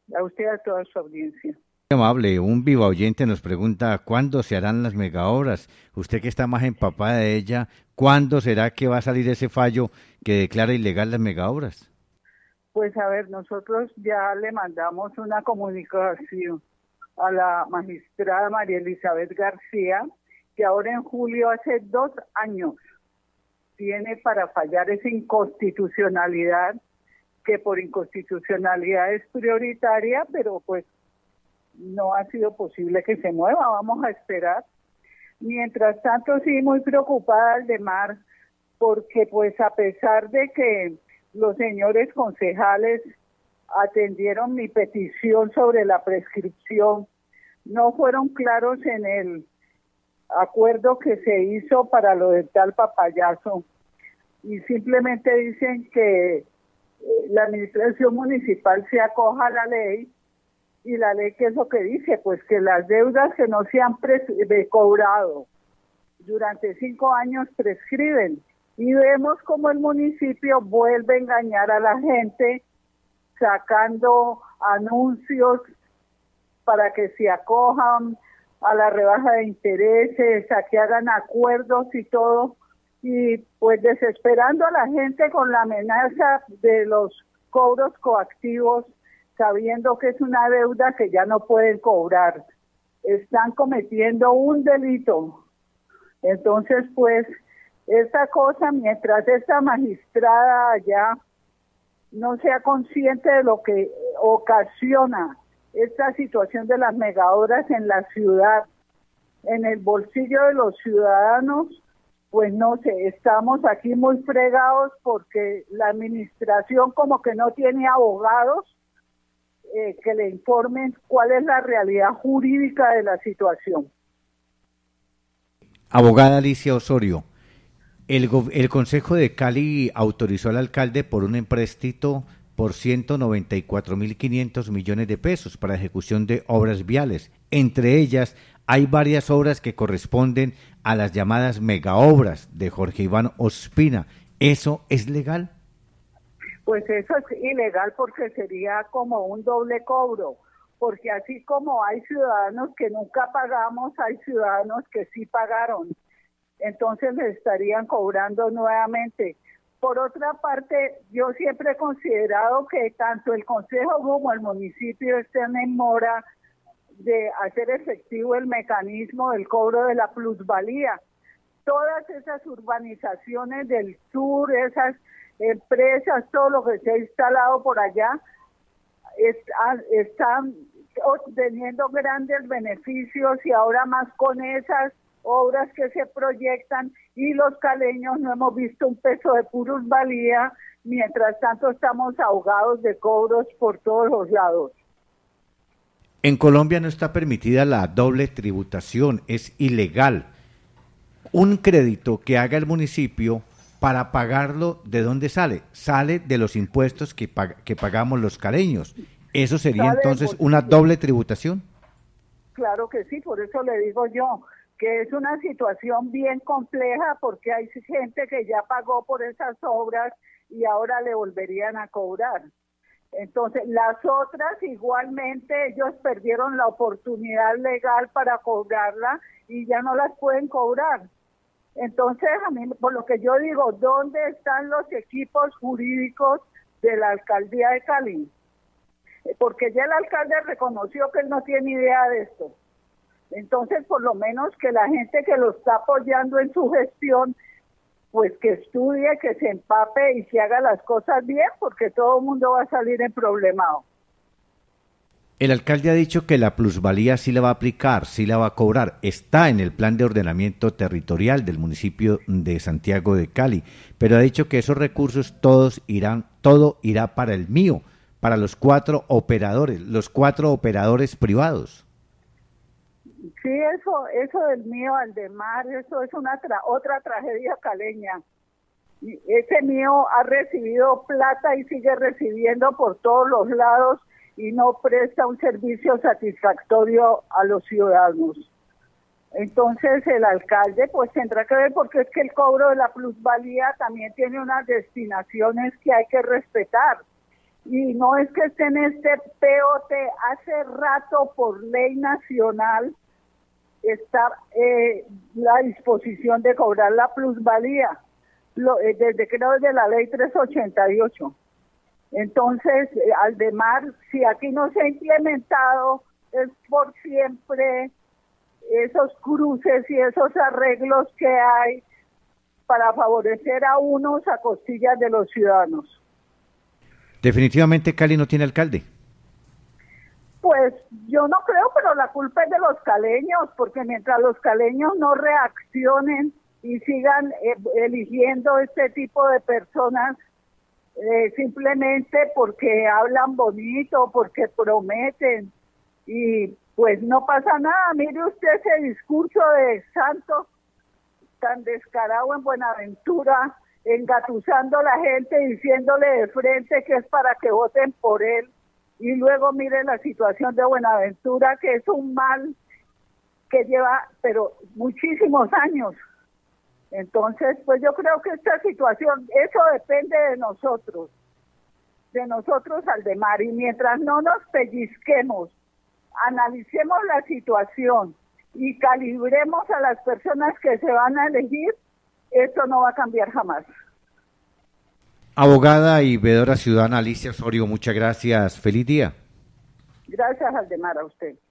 A usted y a toda su audiencia. Amable, un viva oyente nos pregunta cuándo se harán las megaobras. Usted que está más empapada de ella, ¿cuándo será que va a salir ese fallo que declara ilegal las megaobras? Pues a ver, nosotros ya le mandamos una comunicación a la magistrada María Elizabeth García, que ahora en julio, hace 2 años, tiene para fallar esa inconstitucionalidad, que por inconstitucionalidad es prioritaria, pero pues no ha sido posible que se mueva. Vamos a esperar. Mientras tanto, sí, muy preocupada Aldemar, porque pues a pesar de que los señores concejales atendieron mi petición sobre la prescripción, no fueron claros en el acuerdo que se hizo para lo del tal papayazo, y simplemente dicen que la administración municipal se acoja a la ley. ¿Y la ley qué es lo que dice? Pues que las deudas que no se han cobrado durante 5 años prescriben. Y vemos cómo el municipio vuelve a engañar a la gente sacando anuncios para que se acojan a la rebaja de intereses, a que hagan acuerdos y todo, y pues desesperando a la gente con la amenaza de los cobros coactivos, sabiendo que es una deuda que ya no pueden cobrar. Están cometiendo un delito. Entonces, pues, esta cosa, mientras esta magistrada allá no sea consciente de lo que ocasiona esta situación de las megahoras en la ciudad, en el bolsillo de los ciudadanos, pues no sé, estamos aquí muy fregados porque la administración como que no tiene abogados que le informen cuál es la realidad jurídica de la situación. Abogada Alicia Osorio, el Consejo de Cali autorizó al alcalde por un empréstito por 194.500 millones de pesos para ejecución de obras viales. Entre ellas hay varias obras que corresponden a las llamadas megaobras de Jorge Iván Ospina. ¿Eso es legal? Pues eso es ilegal porque sería como un doble cobro, porque así como hay ciudadanos que nunca pagamos, hay ciudadanos que sí pagaron, entonces les estarían cobrando nuevamente. Por otra parte, yo siempre he considerado que tanto el Consejo como el municipio están en mora de hacer efectivo el mecanismo del cobro de la plusvalía. Todas esas urbanizaciones del sur, esas empresas, todo lo que se ha instalado por allá, están obteniendo grandes beneficios, y ahora más con esas obras que se proyectan, y los caleños no hemos visto un peso de plusvalía, mientras tanto estamos ahogados de cobros por todos los lados. En Colombia no está permitida la doble tributación, es ilegal. Un crédito que haga el municipio para pagarlo, ¿de dónde sale? Sale de los impuestos que pagamos los caleños. ¿Eso sería Sale del entonces una bolsillo. doble tributación? Claro que sí, por eso le digo yo que es una situación bien compleja, porque hay gente que ya pagó por esas obras y ahora le volverían a cobrar. Entonces, las otras igualmente ellos perdieron la oportunidad legal para cobrarla y ya no las pueden cobrar. Entonces, a mí, por lo que yo digo, ¿dónde están los equipos jurídicos de la alcaldía de Cali? Porque ya el alcalde reconoció que él no tiene idea de esto. Entonces, por lo menos que la gente que lo está apoyando en su gestión, pues que estudie, que se empape y que haga las cosas bien, porque todo el mundo va a salir en problemado. El alcalde ha dicho que la plusvalía sí la va a aplicar, sí la va a cobrar. Está en el plan de ordenamiento territorial del municipio de Santiago de Cali, pero ha dicho que esos recursos todo irá para el mío, para los cuatro operadores privados. Sí, eso del mío Aldemar, eso es otra tragedia caleña. Y ese mío ha recibido plata y sigue recibiendo por todos los lados y no presta un servicio satisfactorio a los ciudadanos. Entonces el alcalde pues tendrá que ver, porque es que el cobro de la plusvalía también tiene unas destinaciones que hay que respetar. Y no es que esté en este POT, hace rato por ley nacional está la disposición de cobrar la plusvalía, desde creo de la ley 388. Entonces, Aldemar, si aquí no se ha implementado, es por siempre esos cruces y esos arreglos que hay para favorecer a unos a costillas de los ciudadanos. Definitivamente Cali no tiene alcalde. Pues yo no creo, pero la culpa es de los caleños, porque mientras los caleños no reaccionen y sigan eligiendo este tipo de personas, simplemente porque hablan bonito, porque prometen, y pues no pasa nada. Mire usted ese discurso de Santos tan descarado en Buenaventura, engatusando a la gente, diciéndole de frente que es para que voten por él, y luego mire la situación de Buenaventura, que es un mal que lleva pero muchísimos años. Entonces, pues yo creo que esta situación, eso depende de nosotros, Aldemar, y mientras no nos pellizquemos, analicemos la situación y calibremos a las personas que se van a elegir, esto no va a cambiar jamás. Abogada y veedora ciudadana Alicia Osorio, muchas gracias. Feliz día. Gracias, Aldemar, a usted.